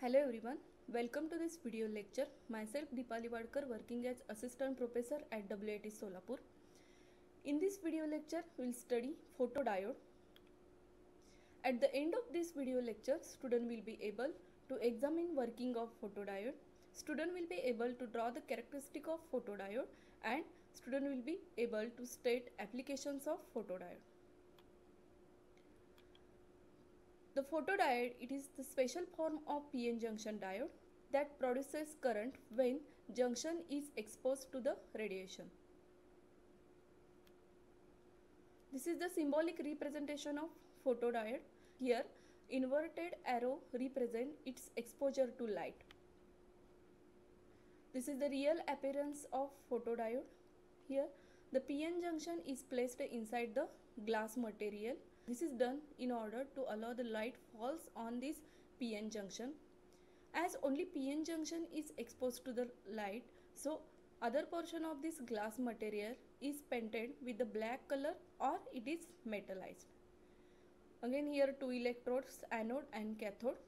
Hello everyone, welcome to this video lecture. Myself P Wadkar, working as Assistant Professor at WIT Solapur. In this video lecture, we will study photodiode. At the end of this video lecture, student will be able to examine working of photodiode. Student will be able to draw the characteristic of photodiode and student will be able to state applications of photodiode. The photodiode, it is the special form of PN junction diode that produces current when junction is exposed to the radiation. This is the symbolic representation of photodiode. Here, inverted arrow represents its exposure to light. This is the real appearance of photodiode. Here, the PN junction is placed inside the glass material. This is done in order to allow the light falls on this PN junction. As only PN junction is exposed to the light, so other portion of this glass material is painted with the black color or it is metallized. Again here two electrodes, anode and cathode.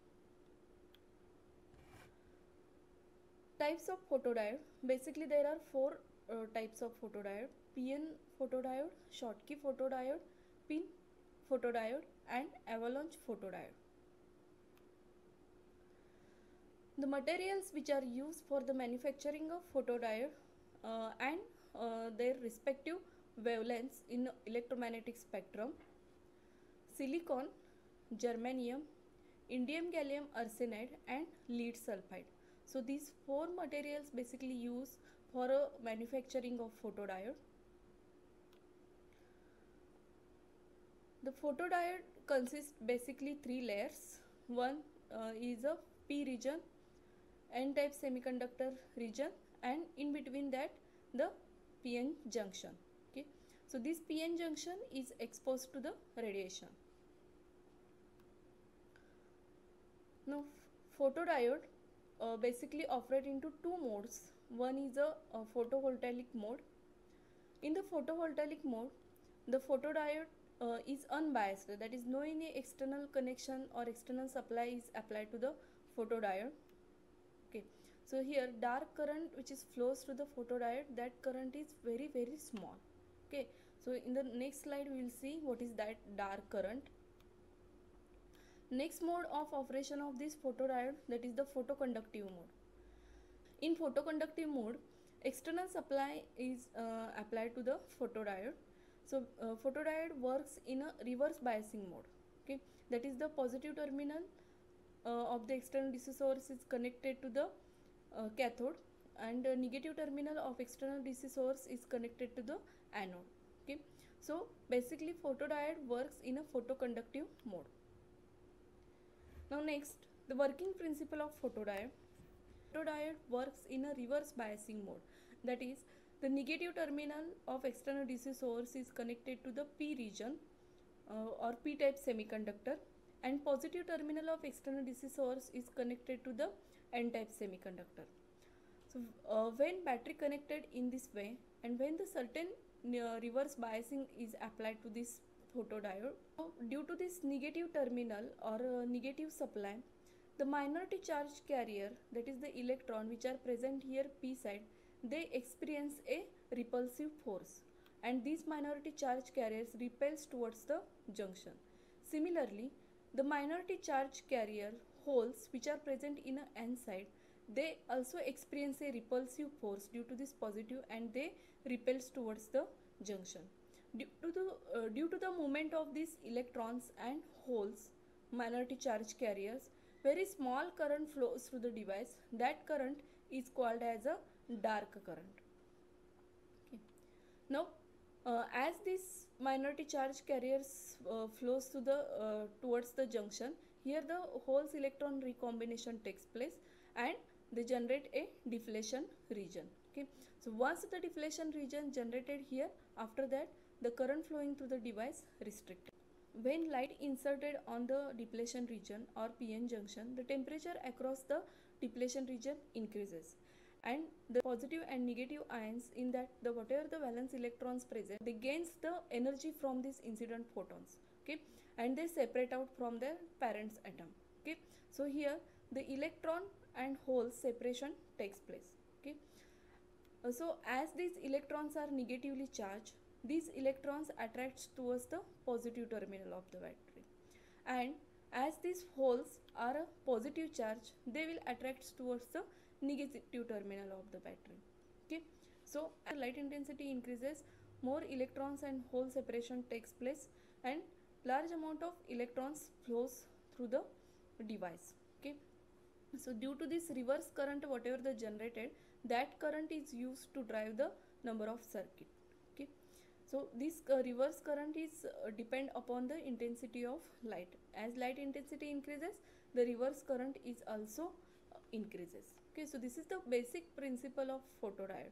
Types of photodiode. Basically there are four types of photodiode: PN photodiode, Schottky photodiode, pin photodiode and avalanche photodiode. The materials which are used for the manufacturing of photodiode and their respective wavelengths in electromagnetic spectrum: silicon, germanium, indium gallium arsenide and lead sulfide. So these four materials basically used for manufacturing of photodiode. The photodiode consists basically three layers. One is a P region, N-type semiconductor region, and in between that the PN junction. Okay, so this PN junction is exposed to the radiation. Now photodiode basically operate into two modes. One is a photovoltaic mode. In the photovoltaic mode, the photodiode is unbiased, that is no any external connection or external supply is applied to the photodiode. Okay, so here dark current which is flows through the photodiode, that current is very small. Okay, so in the next slide we will see what is that dark current. Next mode of operation of this photodiode, that is the photoconductive mode. In photoconductive mode, external supply is applied to the photodiode. So photodiode works in a reverse biasing mode. Okay, that is the positive terminal of the external DC source is connected to the cathode and the negative terminal of external DC source is connected to the anode. Okay, so basically photodiode works in a photoconductive mode. Now next, the working principle of photodiode. Photodiode works in a reverse biasing mode, that is the negative terminal of external DC source is connected to the P region or P-type semiconductor, and positive terminal of external DC source is connected to the N-type semiconductor. So when battery connected in this way and when the certain reverse biasing is applied to this photodiode, so due to this negative terminal or negative supply, the minority charge carrier, that is the electron which are present here P side, they experience a repulsive force and these minority charge carriers repels towards the junction. Similarly, the minority charge carrier holes which are present in a N side, they also experience a repulsive force due to this positive and they repels towards the junction. Due to the movement of these electrons and holes, minority charge carriers, very small current flows through the device. That current is called as a dark current. Okay. Now as this minority charge carriers flows to the towards the junction, here the holes electron recombination takes place and they generate a deflection region. Okay, so once the deflection region generated here, after that the current flowing through the device restricted. When light inserted on the depletion region or PN junction, the temperature across the depletion region increases and the positive and negative ions in that the whatever the valence electrons present, they gains the energy from these incident photons. Okay, and they separate out from their parents atom. Okay, so here the electron and hole separation takes place. Okay. So as these electrons are negatively charged, these electrons attracts towards the positive terminal of the battery, and as these holes are a positive charge, they will attract towards the negative terminal of the battery. Okay. So as light intensity increases, more electrons and hole separation takes place, and large amount of electrons flows through the device. Okay. So due to this reverse current, whatever the generated, that current is used to drive the number of circuit. Okay. So this reverse current is depend upon the intensity of light. As light intensity increases, the reverse current is also increases. Okay. So this is the basic principle of photodiode.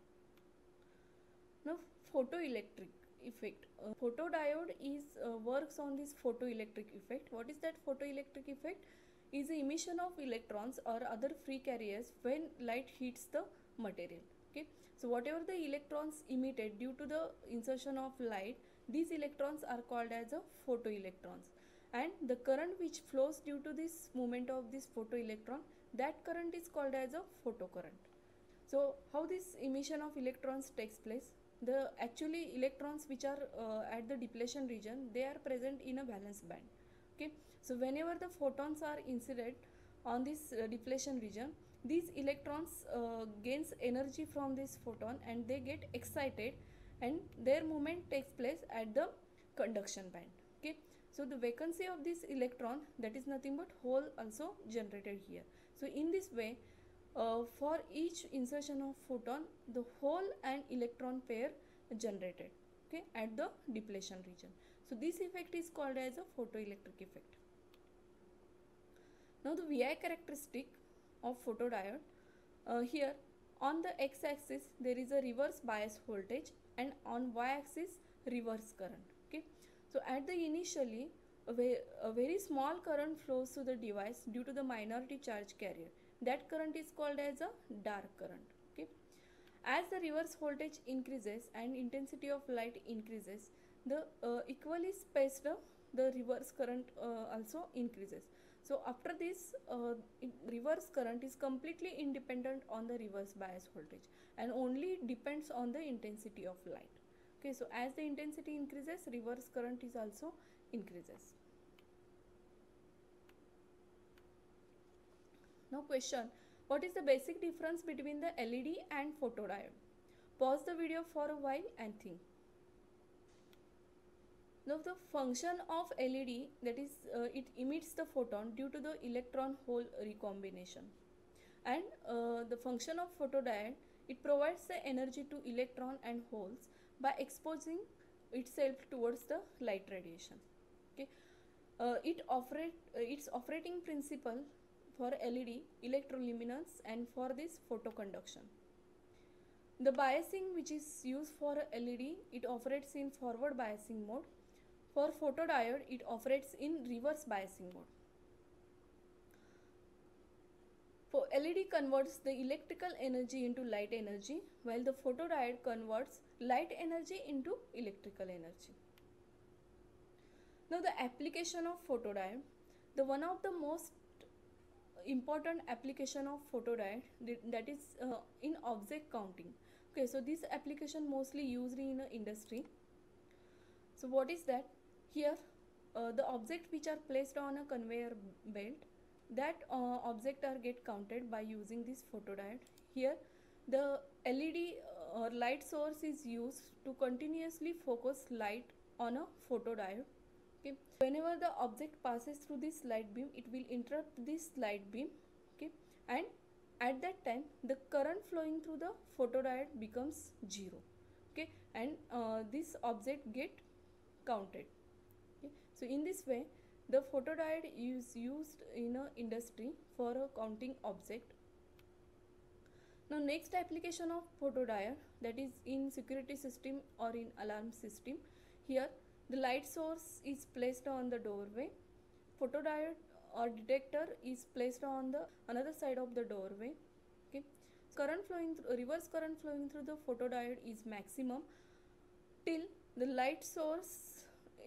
Now photoelectric effect. Photodiode is works on this photoelectric effect. What is that photoelectric effect? Is the emission of electrons or other free carriers when light hits the material. Okay. So whatever the electrons emitted due to the insertion of light, these electrons are called as a photoelectrons, and the current which flows due to this movement of this photoelectron, that current is called as a photocurrent. So how this emission of electrons takes place? The actually electrons which are at the depletion region, they are present in a valence band. Okay. So whenever the photons are incident on this depletion region, these electrons gains energy from this photon and they get excited, and their movement takes place at the conduction band. Okay. So the vacancy of this electron, that is nothing but hole also generated here. So in this way, for each insertion of photon, the hole and electron pair generated, okay, at the depletion region. So this effect is called as a photoelectric effect. Now the VI characteristic of photodiode, here on the x-axis there is a reverse bias voltage, and on y-axis reverse current. Okay. So at the initially a very small current flows through the device due to the minority charge carrier. That current is called as a dark current. Okay. As the reverse voltage increases and intensity of light increases, the equally spaced the reverse current also increases. So after this, reverse current is completely independent on the reverse bias voltage and only depends on the intensity of light. Okay, so as the intensity increases, reverse current is also increases. Now question, what is the basic difference between the LED and photodiode? Pause the video for a while and think. Now the function of LED, that is it emits the photon due to the electron hole recombination, and the function of photodiode, it provides the energy to electron and holes by exposing itself towards the light radiation. Okay. Its operating principle for LED, electroluminescence, and for this photoconduction. The biasing which is used for LED, it operates in forward biasing mode. For photodiode, it operates in reverse biasing mode. For LED converts the electrical energy into light energy, while the photodiode converts light energy into electrical energy. Now the application of photodiode, the one of the most important application of photodiode, that is in object counting. Okay, so this application mostly used in industry. So what is that? Here the object which are placed on a conveyor belt, that object are get counted by using this photodiode. Here the LED or light source is used to continuously focus light on a photodiode. Okay. Whenever the object passes through this light beam, it will interrupt this light beam. Okay. And at that time the current flowing through the photodiode becomes 0. Okay. And this object get counted. Okay. So in this way the photodiode is used in a industry for a counting object. Now next application of photodiode, that is in security system or in alarm system. Here the light source is placed on the doorway. Photodiode or detector is placed on the another side of the doorway. Okay. Reverse current flowing through the photodiode is maximum till the light source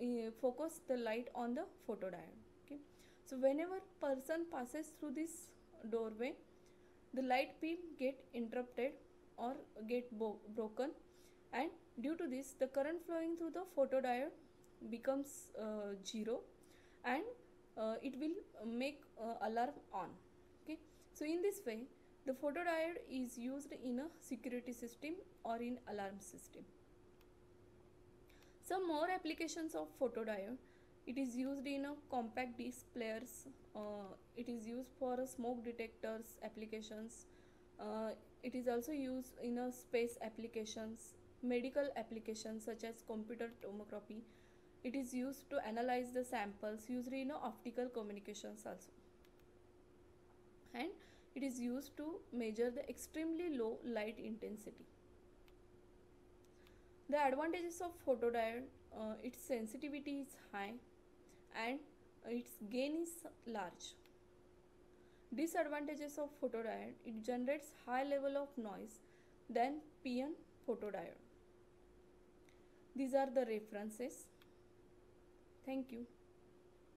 focus the light on the photodiode. Okay. So whenever person passes through this doorway, the light beam get interrupted or get broken, and due to this the current flowing through the photodiode becomes 0, and it will make alarm on. Okay, so in this way the photodiode is used in a security system or in alarm system. Some more applications of photodiode: it is used in a compact disc players, it is used for smoke detectors applications, it is also used in a space applications, medical applications such as computer tomography. It is used to analyze the samples, usually in optical communications also, and it is used to measure the extremely low light intensity. The advantages of photodiode: its sensitivity is high and its gain is large. Disadvantages of photodiode: it generates high level of noise than PN photodiode. These are the references. Thank you.